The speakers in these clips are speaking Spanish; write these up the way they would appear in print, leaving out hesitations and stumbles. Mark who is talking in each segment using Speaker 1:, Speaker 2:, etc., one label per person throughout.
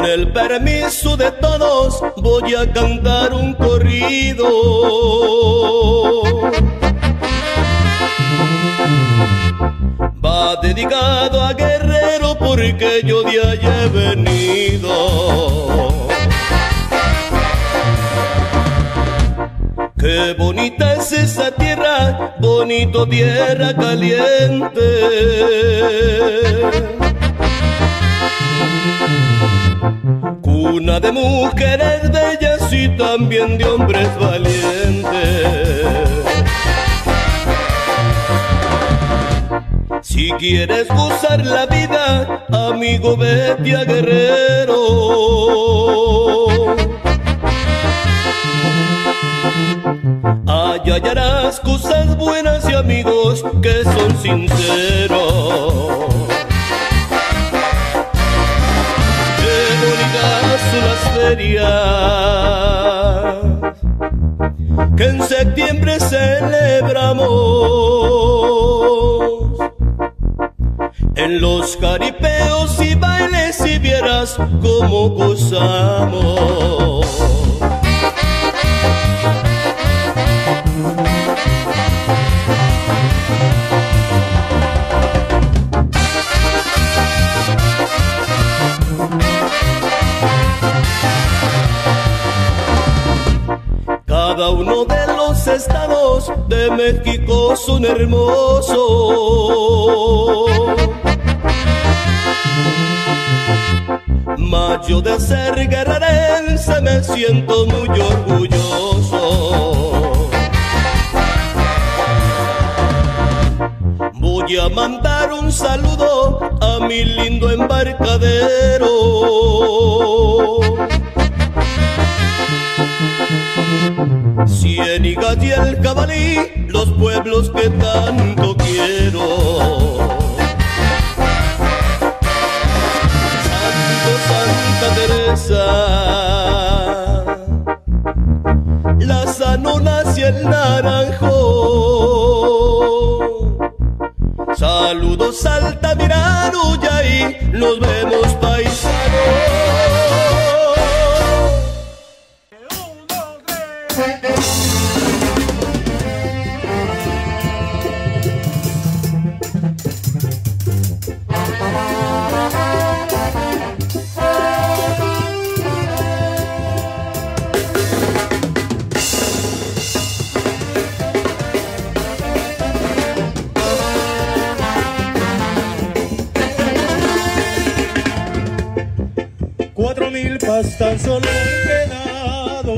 Speaker 1: Con el permiso de todos voy a cantar un corrido. Va dedicado a Guerrero porque yo de allá he venido. Qué bonita es esa tierra, bonito tierra caliente. Cuna de mujeres bellas y también de hombres valientes. Si quieres gozar la vida, amigo, vete a Guerrero. Allá hallarás cosas buenas y amigos que son sinceros. Qué bonitas son las ferias que en septiembre celebramos. En los caripeos y bailes si vieras cómo gozamos. Cada uno de los estados de México son hermosos. Mas yo de ser guerrerense me siento muy orgulloso. Voy a mandar un saludo a mi lindo embarcadero. Ciénigas y el Cabalí, los pueblos que tanto quiero. Santa Teresa, las Anonas y el Naranjo. Saludos Altamirano y ahí nos vemos paisanos.
Speaker 2: Tan solo han quedado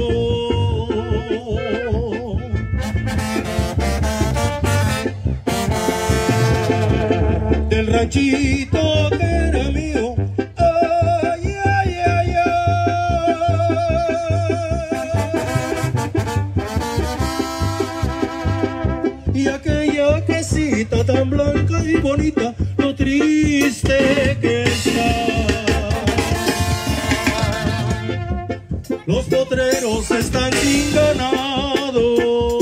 Speaker 2: del ranchito que era mío. Ay, ay, ay, ay. Y aquella quesita tan blanca y bonita, lo triste que está. Los potreros están sin ganado.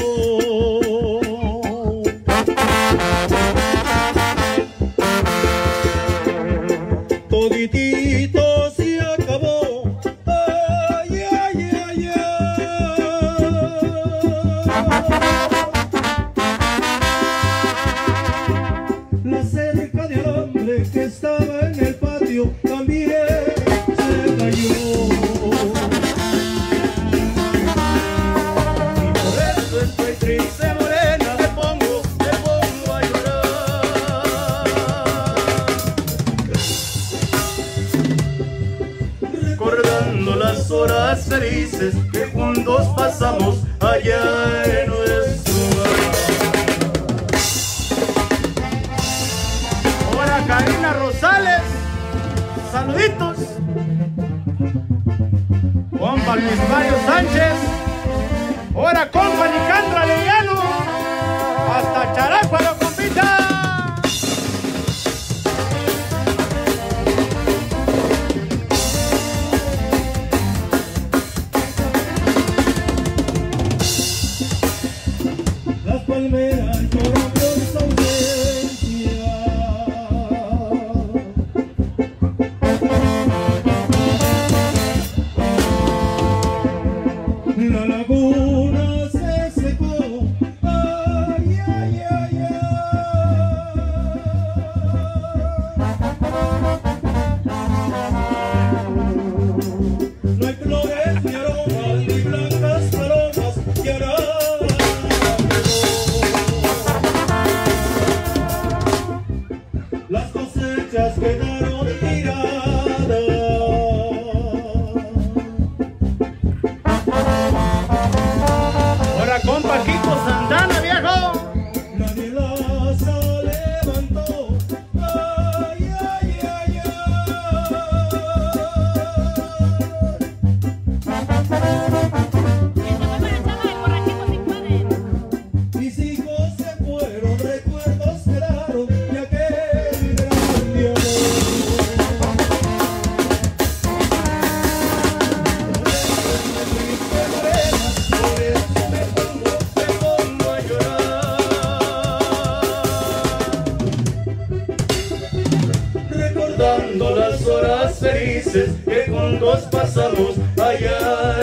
Speaker 2: Toditito se acabó. Ay, ay, ay, ay. La cerca de alambre que estaba en el patio también se cayó.
Speaker 1: Las horas felices que juntos pasamos allá en nuestro hogar.
Speaker 3: Hola Karina Rosales, saluditos. Compa Luis Mario Sánchez, ahora compa Nicandro Arellano, hasta Charácuaro, compita.
Speaker 2: Palmeras lloran por su ausencia. las cosechas quedaron tiradas.
Speaker 3: Ahora compa Kiko Santana, viejo.
Speaker 2: Nadie las levantó. Ay, ay, ay, ay. Mis hijos se fueron, recuerdos quedaron de aquel gran amor. Por eso me pongo a llorar. Recordando las horas felices que juntos pasamos allá